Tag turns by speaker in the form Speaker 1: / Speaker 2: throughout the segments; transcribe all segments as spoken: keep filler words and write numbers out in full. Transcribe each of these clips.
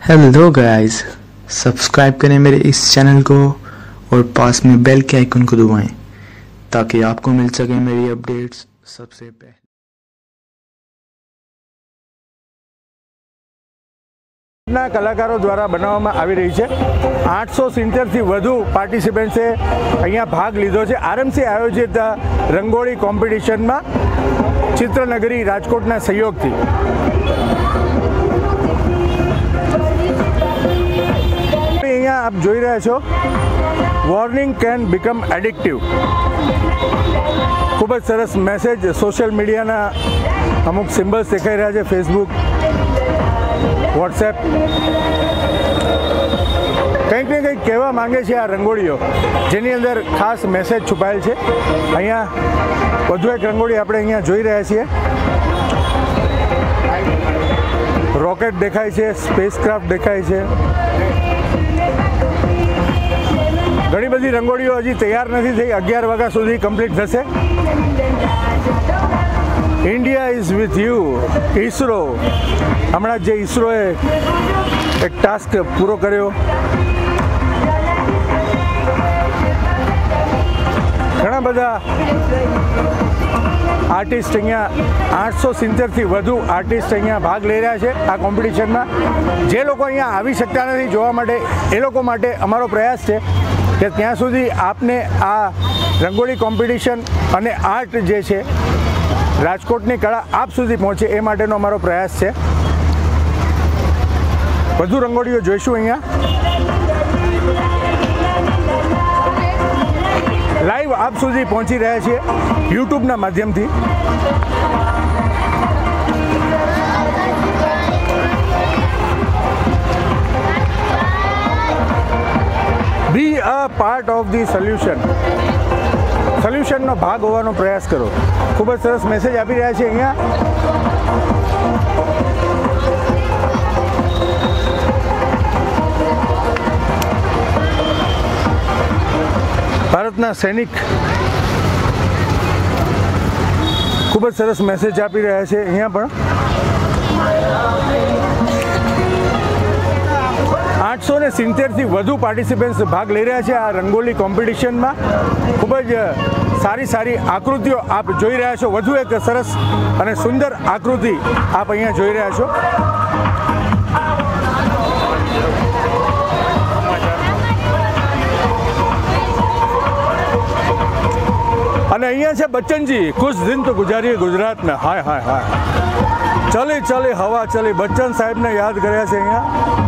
Speaker 1: Hello guys, subscribe करें मेरे इस चैनल को और पास में बेल के आइकन को दबाएं ताकि आपको मिल सके मेरी अपडेट्स सबसे पहले।
Speaker 2: ના કલાકારો દ્વારા બનાવવામાં આવી રહી છે। આઠસો સિત્તેરથી વધુ પાર્ટિસિપન્ટ્સે અહીંયા ભાગ લીધો છે। આરએમસી આયોજિત રંગોળી કોમ્પિટિશનમાં ચિત્રનગરી રાજકોટના સહયોગથી અહીંયા આપ જોઈ રહ્યા છો વોર્નિંગ કેન બીકમ એડિક્ટિવ। ખૂબ જ સરસ મેસેજ સોશિયલ મીડિયાના અમુક સિમ્બલ્સ દેખાઈ રહ્યા છે, ફેસબુક, વોટ્સએપ, કંઈક ને કંઈક કહેવા માંગે છે આ રંગોળીઓ, જેની અંદર ખાસ મેસેજ છુપાયેલ છે। અહીંયા વધુ એક રંગોળી આપણે અહીંયા જોઈ રહ્યા છીએ। રોકેટ દેખાય છે, સ્પેસક્રાફ્ટ દેખાય છે, ઘણી બધી રંગોળીઓ હજી તૈયાર નથી થઈ, અગિયાર વાગ્યા સુધી કમ્પ્લીટ થશે। India is with you ISRO, હમણાં જે ઈસરોએ એક ટાસ્ક પૂરો કર્યો, ઘણા બધા આર્ટિસ્ટ અહીંયા આઠસો સિત્તેરથી વધુ આર્ટિસ્ટ અહીંયા ભાગ લઈ રહ્યા છે આ કોમ્પિટિશનમાં। જે લોકો અહીંયા આવી શકતા નથી જોવા માટે, એ લોકો માટે અમારો પ્રયાસ છે કે ત્યાં સુધી આપને આ રંગોળી કોમ્પિટિશન અને આર્ટ જે છે, રાજકોટની કળા આપ સુધી પહોંચે, એ માટેનો અમારો પ્રયાસ છે। વધુ રંગોળીઓ જોઈશું અહીંયા લાઈવ આપ સુધી પહોંચી રહ્યા છીએ યુટ્યુબના માધ્યમથી। Be a part of the solution, સોલ્યુશનનો ભાગ હોવાનો પ્રયાસ કરો। ખૂબ જ સરસ મેસેજ આપી રહ્યા છે અહીંયા। ભારતના સૈનિક ખૂબ જ સરસ મેસેજ આપી રહ્યા છે અહીંયા પણ। આઠસો ને સિત્તેરથી વધુ પાર્ટિસિપન્ટ્સ ભાગ લઈ રહ્યા છે આ રંગોલી કોમ્પિટિશનમાં। ખૂબ જ સારી સારી આકૃતિઓ આપ જોઈ રહ્યા છો। વધુ એક સરસ અને સુંદર આકૃતિ આપ અહીંયા જોઈ રહ્યા છો। અને અહીંયા છે બચ્ચનજી, કુછ દિન તો ગુજારીએ ગુજરાત में। હાય હાય હાય, ચલી ચલી હવા ચલી, બચ્ચન સાહેબને યાદ કર્યા છે અહીંયા।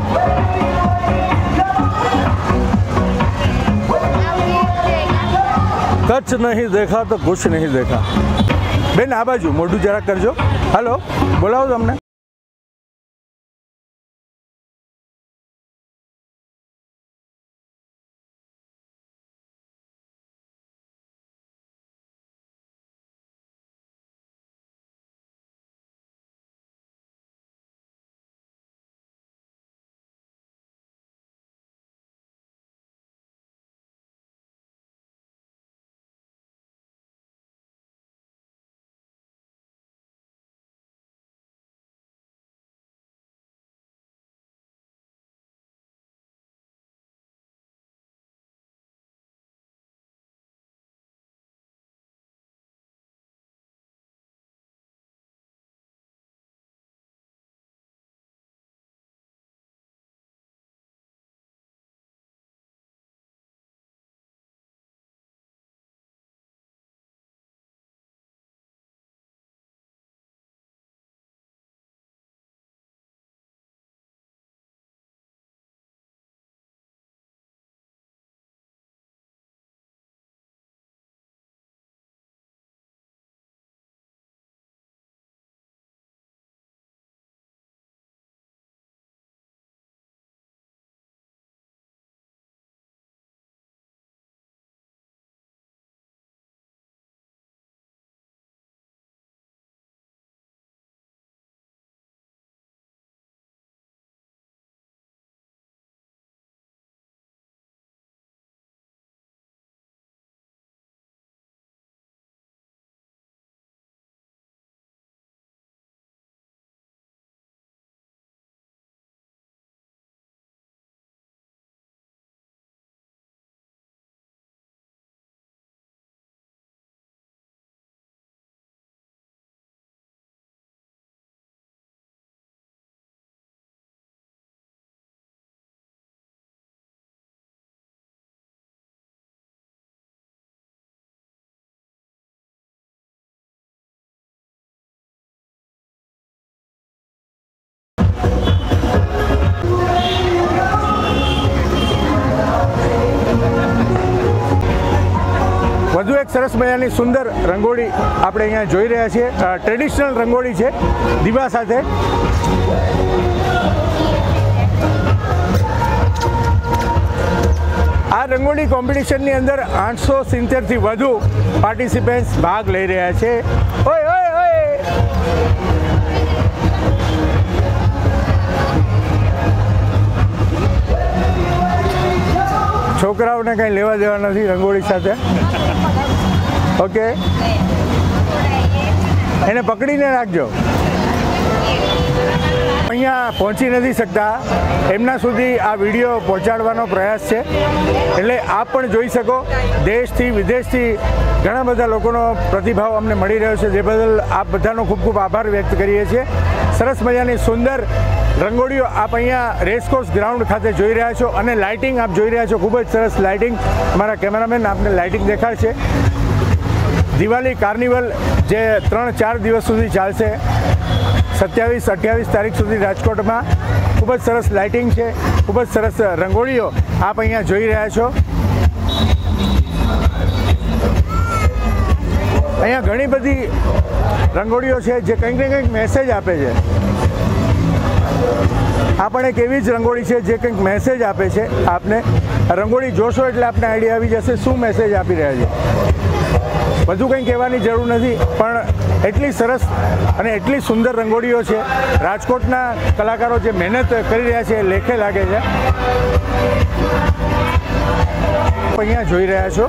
Speaker 2: કચ્છ નહીં દેખા તો કુછ નહીં દેખા। બેન આ બાજુ મોઢું જરાક કરજો। હલો, બોલાવો તમને। વધુ એક સરસ મજાની સુંદર રંગોળી આપણે અહીંયા જોઈ રહ્યા છીએ. ટ્રેડિશનલ રંગોળી છે દીવા સાથે. આ રંગોળી કોમ્પિટિશનની અંદર આઠસો સિત્તેરથી વધુ પાર્ટિસિપન્ટ્સ ભાગ લઈ રહ્યા છે. ઓય ઓય ઓય છોકરાઓને કંઈ લેવા દેવા નથી રંગોળી સાથે. ઓકે, એને પકડીને રાખજો. અહીંયા પહોંચી નથી શકતા એમના સુધી આ વિડીયો પહોંચાડવાનો પ્રયાસ છે. એટલે આપ પણ જોઈ શકો દેશથી વિદેશથી ઘણા બધા લોકોનો પ્રતિભાવ અમને મળી રહ્યો છે, જે બદલ આપ બધાનો ખૂબ ખૂબ આભાર વ્યક્ત કરીએ છીએ. સરસ મજાની સુંદર રંગોળીઓ આપ અહીંયા રેસકોર્સ ગ્રાઉન્ડ ખાતે જોઈ રહ્યા છો અને લાઇટિંગ આપ જોઈ રહ્યા છો. ખૂબ જ સરસ લાઇટિંગ. મારા કેમેરામેન આપને લાઇટિંગ દેખાડશે. દિવાળી કાર્નિવલ જે ત્રણ ચાર દિવસ સુધી ચાલશે, સત્યાવીસ અઠ્યાવીસ તારીખ સુધી રાજકોટમાં. ખૂબ જ સરસ લાઇટિંગ છે, ખૂબ જ સરસ રંગોળીઓ આપ અહીંયા જોઈ રહ્યા છો. અહીંયા ઘણી બધી રંગોળીઓ છે જે કંઈક ને કંઈક મેસેજ આપે છે. આ પણ એક એવી જ રંગોળી છે જે કંઈક મેસેજ આપે છે આપને. રંગોળી જોશો એટલે આપને આઈડિયા આવી જશે શું મેસેજ આપી રહ્યા છે. વધુ કંઈ કહેવાની જરૂર નથી, પણ એટલી સરસ અને એટલી સુંદર રંગોળીઓ છે. રાજકોટના કલાકારો જે મહેનત કરી રહ્યા છે એ લેખે લાગે છે. અહીંયા જોઈ રહ્યા છો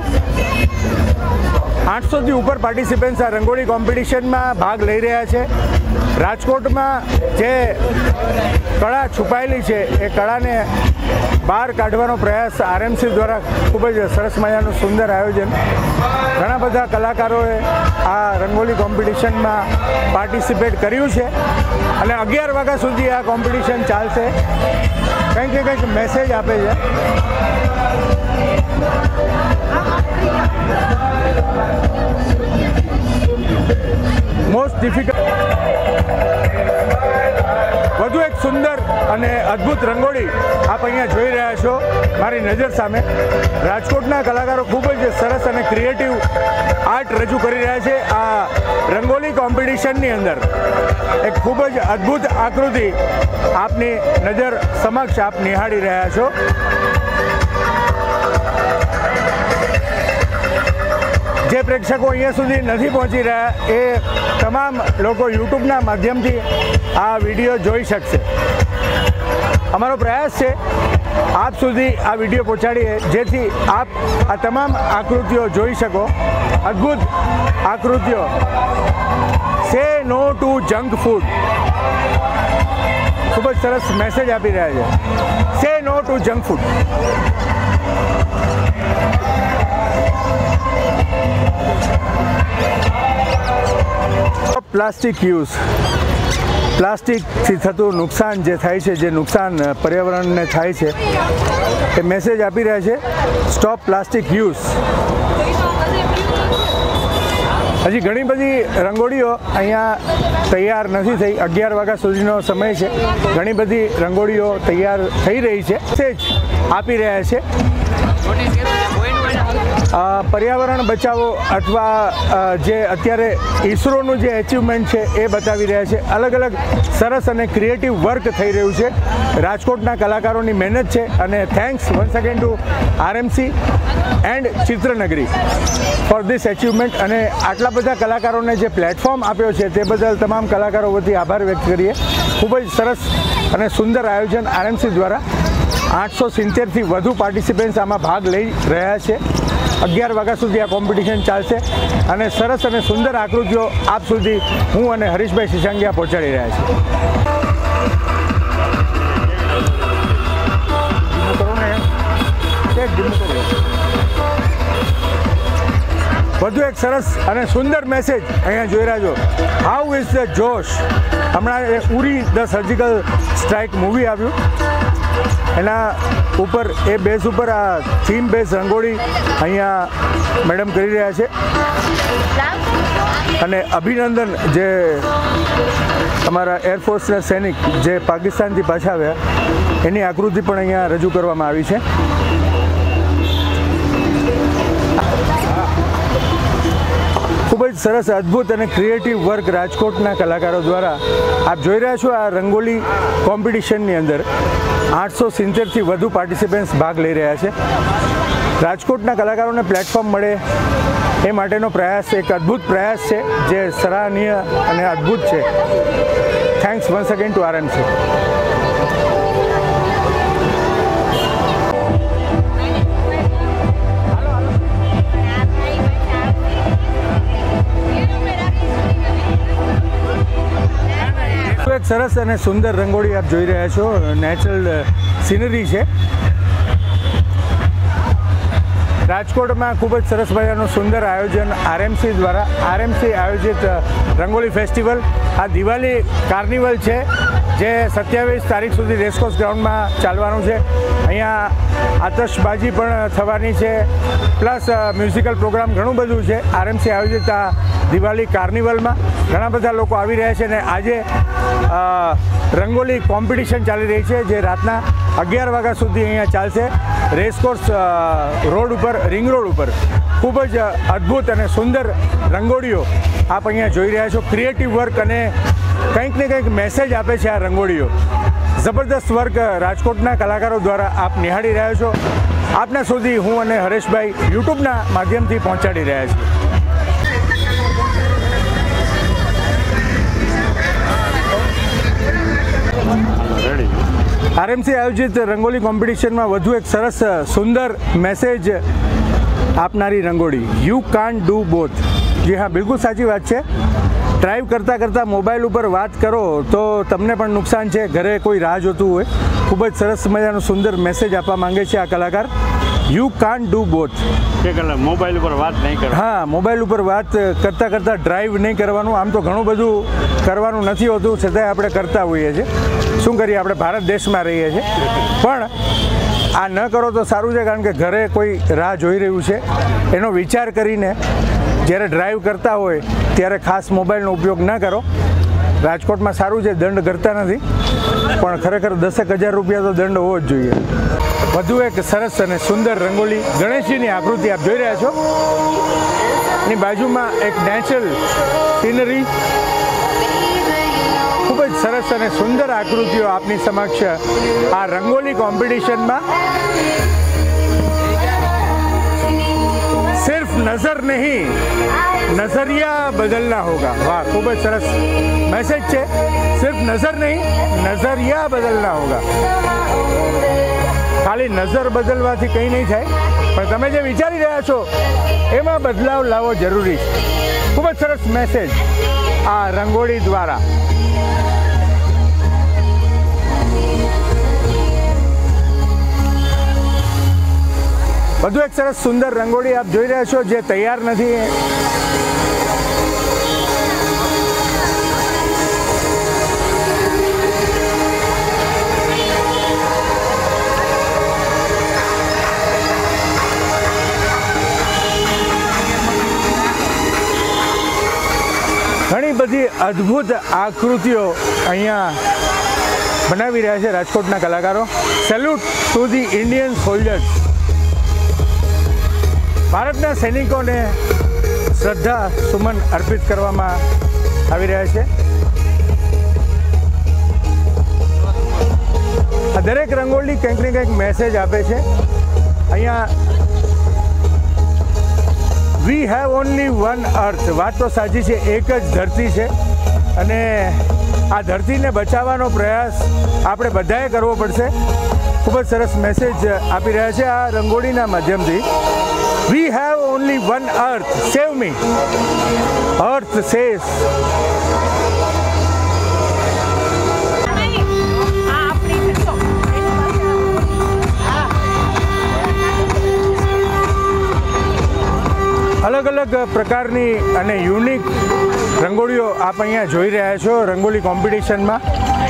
Speaker 2: આઠસોથી ઉપર પાર્ટિસિપન્ટ્સ આ રંગોળી કોમ્પિટિશનમાં ભાગ લઈ રહ્યા છે. રાજકોટમાં જે કળા છુપાયેલી છે એ કળાને બહાર કાઢવાનો પ્રયાસ આરએમસી દ્વારા ખૂબ જ સરસ મજાનું સુંદર આયોજન. ઘણા બધા કલાકારોએ આ રંગોળી કોમ્પિટિશનમાં પાર્ટિસિપેટ કર્યું છે અને અગિયાર વાગ્યા સુધી આ કોમ્પિટિશન ચાલશે. કંઈક ને કંઈક મેસેજ આપે છે. મોસ્ટ ડિફિકલ્ટ વધુ એક સુંદર અને અદ્ભુત રંગોળી આપ અહીંયા જોઈ રહ્યા છો મારી નજર સામે. રાજકોટના કલાકારો ખૂબ જ સરસ અને ક્રિએટિવ આર્ટ રજૂ કરી રહ્યા છે. આ રંગોળી કોમ્પિટિશનની અંદર એક ખૂબ જ અદ્ભુત આકૃતિ આપની નજર સમક્ષ આપ નિહાળી રહ્યા છો. જે પ્રેક્ષકો અહીંયા સુધી નથી પહોંચી રહ્યા એ તમામ લોકો યુટ્યુબના માધ્યમથી આ વિડીયો જોઈ શકશે. અમારો પ્રયાસ છે આપ સુધી આ વિડીયો પહોંચાડીએ જેથી આપ આ તમામ આકૃતિઓ જોઈ શકો. અદ્ભુત આકૃતિઓ. સે નો ટુ જંક ફૂડ ખૂબ જ સરસ મેસેજ આપી રહ્યા છે. Say no to junk food. Plastic use. પ્લાસ્ટિકથી થતું નુકસાન જે થાય છે, જે નુકસાન પર્યાવરણને થાય છે એ મેસેજ આપી રહ્યા છે. Stop plastic use. હજી ઘણી બધી રંગોળીઓ અહીંયા તૈયાર નથી થઈ. અગિયાર વાગ્યા સુધીનો સમય છે. ઘણી બધી રંગોળીઓ તૈયાર થઈ રહી છે. મેસેજ આપી રહ્યા છે. પર્યાવરણ બચાવો અથવા જે અત્યારે ઈસરોનું જે એચિવમેન્ટ છે એ બતાવી રહ્યા છે. અલગ અલગ સરસ અને ક્રિએટિવ વર્ક થઈ રહ્યું છે. રાજકોટના કલાકારોની મહેનત છે અને thanks once again to RMC and Chitranagari for this achievement. અને આટલા બધા કલાકારોને જે પ્લેટફોર્મ આપ્યો છે તે બદલ તમામ કલાકારો વતી આભાર વ્યક્ત કરીએ. ખૂબ જ સરસ અને સુંદર આયોજન આરએમસી દ્વારા. આઠસો સિત્તેરથી વધુ પાર્ટિસિપન્ટ્સ આમાં ભાગ લઈ રહ્યા છે. અગિયાર વાગ્યા સુધી આ કોમ્પિટિશન ચાલશે અને સરસ અને સુંદર આકૃતિઓ આપ સુધી હું અને હરીશભાઈ શિશાંગિયા પહોંચાડી રહ્યા છીએ. વધુ એક સરસ અને સુંદર મેસેજ અહીંયા જોઈ રહ્યા છો. How is the josh. હમણાં Uri the surgical strike movie આવ્યું એના ઉપર એ બેઝ ઉપર આ થીમ બેઝ રંગોળી અહીંયા મેડમ કરી રહ્યા છે. અને અભિનંદન જે અમારા એરફોર્સના સૈનિક જે પાકિસ્તાનથી પાછા આવ્યા એની આકૃતિ પણ અહીંયા રજૂ કરવામાં આવી છે. ખૂબ જ સરસ અદ્ભુત અને ક્રિએટિવ વર્ક રાજકોટના કલાકારો દ્વારા આપ જોઈ રહ્યા છો. આ રંગોલી કોમ્પિટિશનની અંદર આઠસો સિત્તેરથી વધુ પાર્ટિસિપન્ટ્સ ભાગ લઈ રહ્યા છે. રાજકોટના કલાકારોને પ્લેટફોર્મ મળે એ માટેનો પ્રયાસ એક અદ્ભુત પ્રયાસ છે જે સરાહનીય અને અદ્ભુત છે. Thanks once again to RMC. એક સરસ અને સુંદર રંગોળી આપ જોઈ રહ્યા છો. નેચરલ સિનરી છે. રાજકોટમાં ખૂબ જ સરસ મજાનું સુંદર આયોજન આરએમસી દ્વારા આરએમસી આયોજિત રંગોલી ફેસ્ટિવલ આ દિવાળી કાર્નિવલ છે જે સત્યાવીસ તારીખ સુધી રેસકોર્સ ગ્રાઉન્ડમાં ચાલવાનું છે. અહીંયા આતશબાજી પણ થવાની છે, પ્લસ મ્યુઝિકલ પ્રોગ્રામ ઘણું બધું છે. આરએમસી આયોજિત આ દિવાળી કાર્નિવલમાં ઘણા બધા લોકો આવી રહ્યા છે અને આજે રંગોલી કોમ્પિટિશન ચાલી રહી છે જે રાતના અગિયાર વાગ્યા સુધી અહીંયા ચાલશે. રેસકોર્સ રોડ ઉપર, રિંગ રોડ ઉપર ખૂબ જ અદ્ભુત અને સુંદર રંગોળીઓ આપ અહીંયા જોઈ રહ્યા છો. ક્રિએટિવ વર્ક અને કંઈક ને કંઈક મેસેજ આપે છે આ રંગોળીઓ. જબરદસ્ત વર્ક રાજકોટના કલાકારો દ્વારા આપ નિહાળી રહ્યા છો. આપના સુધી હું અને હરેશભાઈ યુટ્યુબના માધ્યમથી પહોંચાડી રહ્યા છીએ. આરએમસી આયોજિત રંગોલી કોમ્પિટિશનમાં વધુ એક સરસ સુંદર મેસેજ આપનારી rangoli you can't do both. જી હા, બિલકુલ સાચી વાત છે. ડ્રાઈવ કરતાં કરતાં મોબાઈલ ઉપર વાત કરો તો તમને પણ નુકસાન છે. ઘરે કોઈ રાહ જોતું હોય. ખૂબ જ સરસ મજાનો સુંદર મેસેજ આપવા માંગે છે આ કલાકાર. You can't do both.
Speaker 3: કે મોબાઈલ ઉપર વાત નહીં કરવાની.
Speaker 2: હા, મોબાઈલ ઉપર વાત કરતાં કરતાં ડ્રાઈવ નહીં કરવાનું. આમ તો ઘણું બધું કરવાનું નથી હોતું, છતાંય આપણે કરતા હોઈએ છીએ. શું કરીએ, આપણે ભારત દેશમાં રહીએ છીએ. પણ આ ન કરો તો સારું છે, કારણ કે ઘરે કોઈ રાહ જોઈ રહ્યું છે. એનો વિચાર કરીને જ્યારે ડ્રાઈવ કરતા હોય ત્યારે ખાસ મોબાઈલનો ઉપયોગ ન કરો. રાજકોટમાં સારું છે, દંડ કરતા નથી, પણ ખરેખર દસેક હજાર રૂપિયા તો દંડ હોવો જ જોઈએ. વધુ એક સરસ અને સુંદર રંગોલી ગણેશજીની આકૃતિ આપ જોઈ રહ્યા છો. એની બાજુમાં એક નેચરલ સિનરી, ખૂબ જ સરસ અને સુંદર આકૃતિઓ આપની સમક્ષ આ રંગોલી કોમ્પિટિશનમાં. સિર્ફ નજર નહીં, નજરિયા બદલના હોગા. વાહ, ખૂબ જ સરસ મેસેજ છે. સિર્ફ નજર નહીં, નજરિયા બદલના હોગા. ખાલી નજર બદલવાથી કંઈ નહીં થાય, પણ તમે જે વિચારી રહ્યા છો એમાં બદલાવ લાવવો જરૂરી છે. ખૂબ જ સરસ મેસેજ આ રંગોળી દ્વારા. વધુ એક સરસ સુંદર રંગોળી આપ જોઈ રહ્યા છો જે તૈયાર નથી. ઘણી બધી અદ્ભુત આકૃતિઓ અહીંયા બનાવી રહ્યા છે રાજકોટના કલાકારો. Salute to the Indian soldiers. ભારતના સૈનિકોને શ્રદ્ધા સુમન અર્પિત કરવામાં આવી રહ્યા છે. આ દરેક રંગોળી કંઈક ને કંઈક મેસેજ આપે છે. અહીંયા we have only one earth. વાત તો સાચી છે, એક જ ધરતી છે અને આ ધરતીને બચાવવાનો પ્રયાસ આપણે બધાએ કરવો પડશે. ખૂબ જ સરસ મેસેજ આપી રહ્યા છે આ રંગોળીના માધ્યમથી. We have only one earth. Save me. Earth says. અલગ અલગ પ્રકારની અને યુનિક રંગોળીઓ આપ અહીંયા જોઈ રહ્યા છો રંગોલી કોમ્પિટિશનમાં.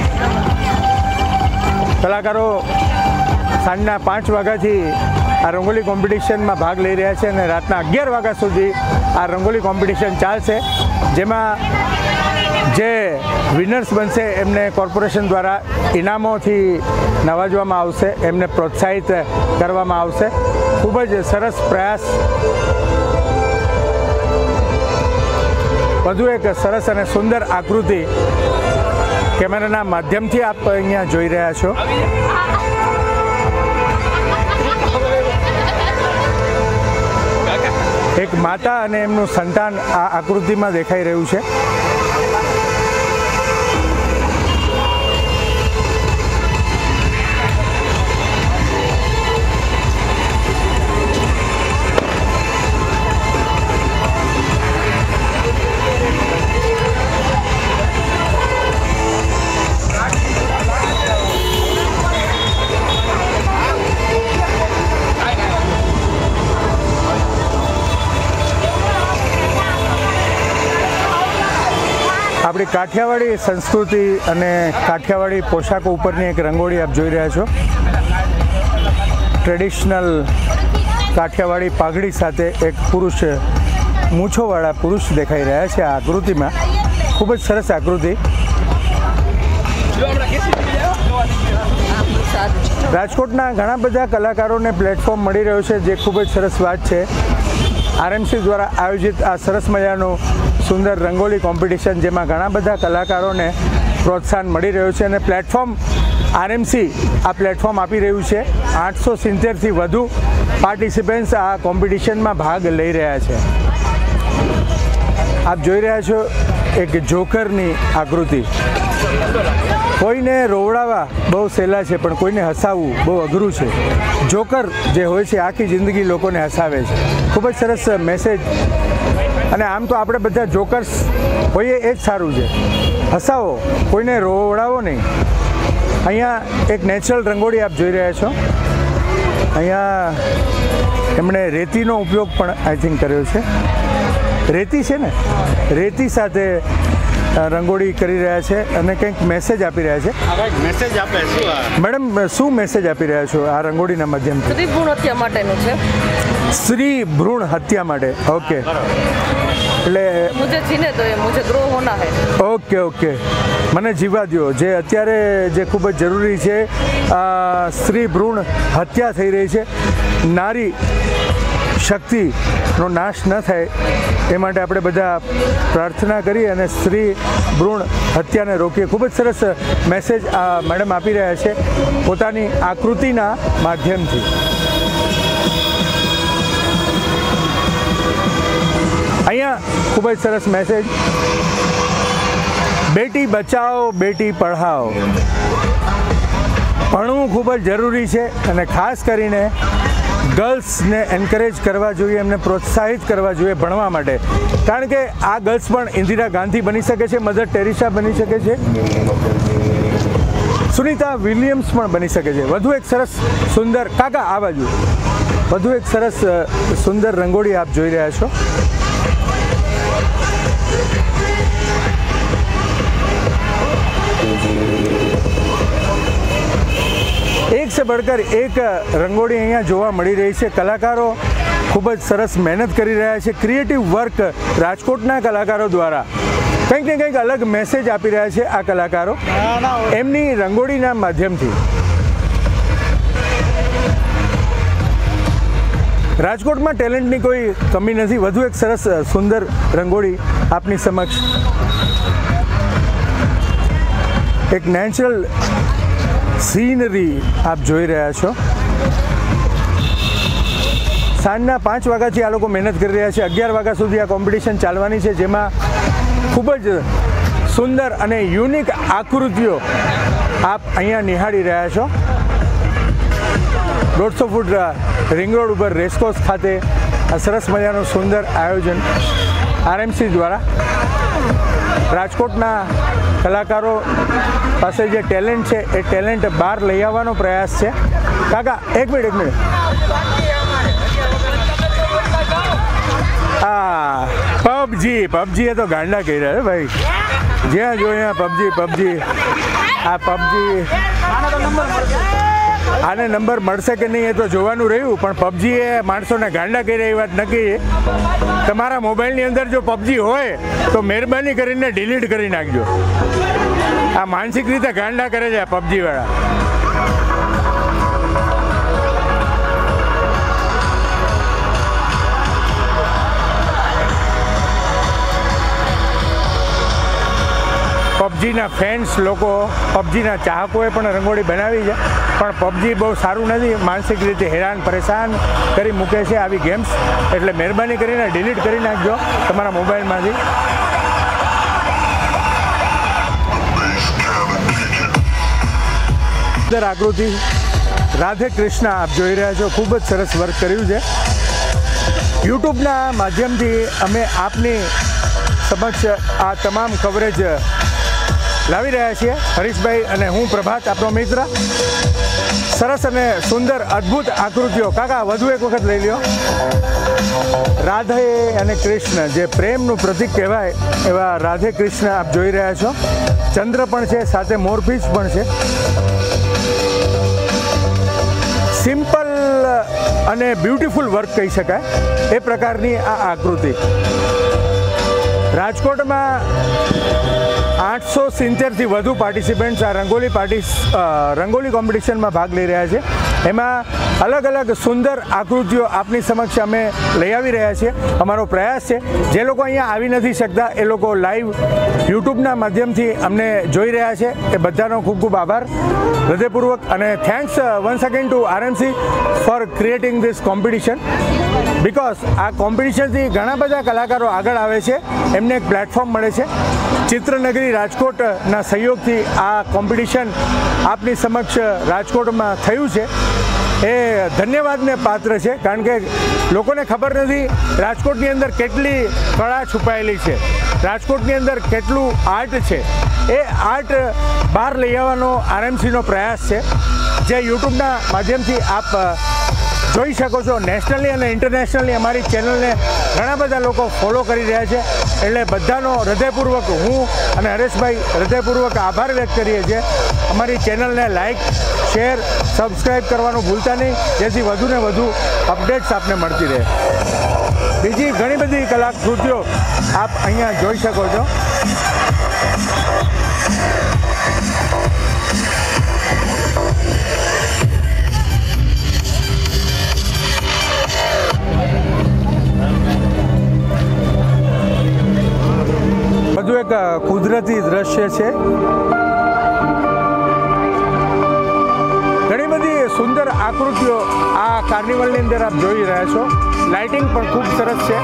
Speaker 2: કલાકારો સાંજના પાંચ વાગ્યાથી આ રંગોલી કોમ્પિટિશનમાં ભાગ લઈ રહ્યા છે અને રાતના અગિયાર વાગ્યા સુધી આ રંગોલી કોમ્પિટિશન ચાલશે, જેમાં જે વિનર્સ બનશે એમને કોર્પોરેશન દ્વારા ઇનામોથી નવાજવામાં આવશે, એમને પ્રોત્સાહિત કરવામાં આવશે. ખૂબ જ સરસ પ્રયાસ વધુ એક સરસ અને સુંદર આકૃતિ કેમેરાના માધ્યમથી આપ અહીંયા જોઈ રહ્યા છો. એક માતા અને એમનું સંતાન આ આકૃતિમાં દેખાઈ રહ્યું છે. આપણી કાઠિયાવાડી સંસ્કૃતિ અને કાઠિયાવાડી પોશાકો ઉપરની એક રંગોળી આપ જોઈ રહ્યા છો. ટ્રેડિશનલ કાઠિયાવાડી પાઘડી સાથે એક પુરુષ મૂછોવાળા પુરુષ દેખાઈ રહ્યા છે આ આકૃતિમાં. ખૂબ જ સરસ આકૃતિ. રાજકોટના ઘણા બધા કલાકારોને પ્લેટફોર્મ મળી રહ્યો છે, જે ખૂબ જ સરસ વાત છે. આરએમસી દ્વારા આયોજિત આ સરસ મજાનું સુંદર રંગોળી કોમ્પિટિશન, જેમાં ઘણા બધા કલાકારોને પ્રોત્સાહન મળી રહ્યું છે અને પ્લેટફોર્મ આરએમસી આ પ્લેટફોર્મ આપી રહ્યું છે. આઠસો સિત્તેરથી વધુ પાર્ટિસિપન્ટ્સ આ કોમ્પિટિશનમાં ભાગ લઈ રહ્યા છે. આપ જોઈ રહ્યા છો એક જોકરની આકૃતિ. કોઈને રોવડાવવા બહુ સહેલા છે, પણ કોઈને હસાવવું બહુ અઘરું છે. જોકર જે હોય છે આખી જિંદગી લોકોને હસાવે છે. ખૂબ જ સરસ મેસેજ. અને આમ તો આપણે બધા જોકર્સ હોઈએ એ જ સારું છે. હસાવો, કોઈને રોવડાવો નહીં. અહીંયા એક નેચરલ રંગોળી આપ જોઈ રહ્યા છો. અહીંયા એમણે રેતીનો ઉપયોગ પણ આઈ થિંક કર્યો છે. રેતી છે ને, રેતી સાથે રંગોળી કરી રહ્યા છે અને કંઈક મેસેજ આપી રહ્યા છે.
Speaker 3: મેસેજ આપે શું?
Speaker 2: મેડમ, શું મેસેજ આપી રહ્યા છો આ રંગોળીના માધ્યમથી?
Speaker 4: સ્ત્રી ભ્રૂણ હત્યા માટેનું છે.
Speaker 2: સ્ત્રી ભ્રૂણ હત્યા માટે. ઓકે, એટલે
Speaker 4: મુझे जीने दो, मुझे ग्रो होना है.
Speaker 2: ઓકે ઓકે, મને જીવા દો. જે અત્યારે જે ખૂબ જ જરૂરી છે, સ્ત્રી ભ્રૂણ હત્યા થઈ રહી છે. નારી શક્તિનો નાશ ન થાય એ માટે આપણે બધા પ્રાર્થના કરીએ અને સ્ત્રી ભ્રૂણ હત્યાને રોકીએ. ખૂબ જ સરસ મેસેજ આ મેડમ આપી રહ્યા છે પોતાની આકૃતિના માધ્યમથી. અહીંયા ખૂબ જ સરસ મેસેજ. બેટી બચાવો, બેટી પઢાઓ. ભણવું ખૂબ જ જરૂરી છે અને ખાસ કરીને ગર્લ્સને એન્કરેજ કરવા જોઈએ, એમને પ્રોત્સાહિત કરવા જોઈએ ભણવા માટે. કારણ કે આ ગર્લ્સ પણ ઇન્દિરા ગાંધી બની શકે છે, મધર ટેરેસા બની શકે છે, સુનિતા વિલિયમ્સ પણ બની શકે છે. વધુ એક સરસ સુંદર, કાકા આ બાજુ, વધુ એક સરસ સુંદર રંગોળી આપ જોઈ રહ્યા છો. એક સે બઢકર એક રંગોળી અહીંયા જોવા મળી રહી છે. કલાકારો ખૂબ જ સરસ મહેનત કરી રહ્યા છે. ક્રિએટિવ વર્ક રાજકોટના કલાકારો દ્વારા કંઈક ને કંઈક અલગ મેસેજ આપી રહ્યા છે આ કલાકારો એમની રંગોળીના માધ્યમથી. રાજકોટમાં ટેલેન્ટની કોઈ કમી નથી. વધુ એક સરસ સુંદર રંગોળી આપની સમક્ષ. એક નેચરલ સીનરી આપ જોઈ રહ્યા છો. સાંજના પાંચ વાગ્યાથી આ લોકો મહેનત કરી રહ્યા છે. અગિયાર વાગ્યા સુધી આ કોમ્પિટિશન ચાલવાની છે, જેમાં ખૂબ જ સુંદર અને યુનિક આકૃતિઓ આપ અહીંયા નિહાળી રહ્યા છો. દોઢસો ફૂટ રિંગ રોડ ઉપર રેસકોર્સ ખાતે આ સરસ મજાનું સુંદર આયોજન આરએમસી દ્વારા રાજકોટના કલાકારો પાસે જે ટેલેન્ટ છે એ ટેલેન્ટ બહાર લઈ આવવાનો પ્રયાસ છે. કાકા એક મિનિટ એક મિનિટ હા, પબજી પબજી એ તો ગાંડા કહી રહ્યા છે ભાઈ. જ્યાં જોઈએ પબજી પબજી આ પબજી આને નંબર મળશે કે નહીં એ તો જોવાનું રહ્યું, પણ પબજી એ માણસોને ગાંડા કહી રહી વાત નક્કી. તમારા મોબાઈલની અંદર જો પબજી હોય તો મહેરબાની કરીને ડિલીટ કરી નાખજો. આ માનસિક રીતે ગાંડા કરે છે પબજી વાળા. પબજીના ફેન્સ લોકો, પબજીના ચાહકોએ પણ રંગોળી બનાવી છે, પણ પબજી બહુ સારું નથી, માનસિક રીતે હેરાન પરેશાન કરી મૂકે છે આવી ગેમ્સ. એટલે મહેરબાની કરીને ડિલીટ કરી નાખજો તમારા મોબાઈલમાંથી. સુંદર આકૃતિ રાધે કૃષ્ણ આપ જોઈ રહ્યા છો, ખૂબ જ સરસ વર્ક કર્યું છે. યુટ્યુબના માધ્યમથી અમે આપની સમક્ષ આ તમામ કવરેજ લાવી રહ્યા છીએ. હરીશભાઈ અને હું પ્રભાત, આપણો મિત્ર. સરસ અને સુંદર અદ્ભુત આકૃતિઓ. કાકા વધુ એક વખત લઈ લ્યો. રાધે અને કૃષ્ણ જે પ્રેમનું પ્રતીક કહેવાય એવા રાધે કૃષ્ણ આપ જોઈ રહ્યા છો. ચંદ્ર પણ છે, સાથે મોરપીંછ પણ છે. સિમ્પલ અને બ્યુટીફુલ વર્ક કહી શકાય એ પ્રકારની આ આકૃતિ. રાજકોટમાં આઠસો સિત્તેરથી વધુ પાર્ટિસિપન્ટ્સ આ રંગોલી પાર્ટી રંગોલી કોમ્પિટિશનમાં ભાગ લઈ રહ્યા છે. એમાં અલગ અલગ સુંદર આકૃતિઓ આપની સમક્ષ અમે લઈ આવી રહ્યા છીએ. અમારો પ્રયાસ છે જે લોકો અહીંયા આવી નથી શકતા એ લોકો લાઈવ યુટ્યુબના માધ્યમથી અમને જોઈ રહ્યા છે એ બધાનો ખૂબ ખૂબ આભાર હૃદયપૂર્વક. અને thanks once again to RMC for creating this competition. Because આ કોમ્પિટિશનથી ઘણા બધા કલાકારો આગળ આવે છે, એમને એક પ્લેટફોર્મ મળે છે. ચિત્રનગરી રાજકોટના સહયોગથી આ કોમ્પિટિશન આપની સમક્ષ રાજકોટમાં થયું છે એ ધન્યવાદને પાત્ર છે. કારણ કે લોકોને ખબર નથી રાજકોટની અંદર કેટલી કળા છુપાયેલી છે, રાજકોટની અંદર કેટલું આર્ટ છે. એ આર્ટ બહાર લઈ આવવાનો આરએમસીનો પ્રયાસ છે, જે યુટ્યુબના માધ્યમથી આપ જોઈ શકો છો. નેશનલી અને ઇન્ટરનેશનલી અમારી ચેનલને ઘણા બધા લોકો ફોલો કરી રહ્યા છે. એટલે બધાનો હૃદયપૂર્વક હું અને હરેશભાઈ હૃદયપૂર્વક આભાર વ્યક્ત કરીએ છીએ. અમારી ચેનલને લાઇક, શેર, સબસ્ક્રાઈબ કરવાનું ભૂલતા નહીં, જેથી વધુ ને વધુ અપડેટ્સ આપને મળતી રહે. બીજી ઘણી બધી કલાકૃતિઓ આપ અહીંયા જોઈ શકો છો. વધુ એક કુદરતી દ્રશ્ય છે. ઘણી બધી સુંદર આકૃતિઓ આ કાર્નિવલની અંદર આપ જોઈ રહ્યા છો. લાઇટિંગ પણ ખૂબ સરસ છે.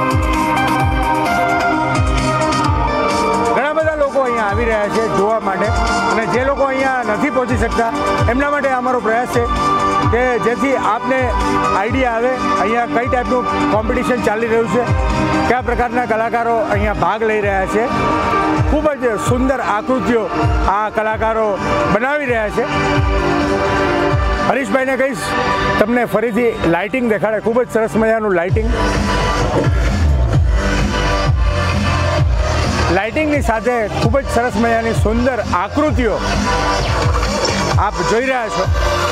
Speaker 2: ઘણા બધા લોકો અહીંયા આવી રહ્યા છે જોવા માટે, અને જે લોકો અહીંયા નથી પહોંચી શકતા એમના માટે અમારો પ્રયાસ છે કે જેથી આપને આઈડિયા આવે અહીંયા કઈ ટાઈપનું કોમ્પિટિશન ચાલી રહ્યું છે, કયા પ્રકારના કલાકારો અહીંયા ભાગ લઈ રહ્યા છે. ખૂબ જ સુંદર આકૃતિઓ આ કલાકારો બનાવી રહ્યા છે. હરીશભાઈને કહીશ તમને ફરીથી લાઇટિંગ દેખાડે. ખૂબ જ સરસ મજાનું લાઇટિંગ લાઇટિંગની સાથે ખૂબ જ સરસ મજાની સુંદર આકૃતિઓ આપ જોઈ રહ્યા છો.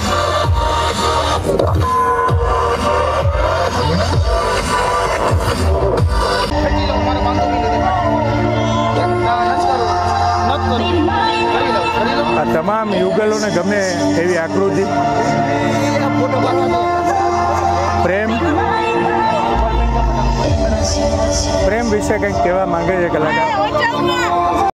Speaker 2: આ તમામ યુગલોને ગમે એવી આકૃતિ. પ્રેમ પ્રેમ વિશે કંઈક કહેવા માંગે છે કલાકાર.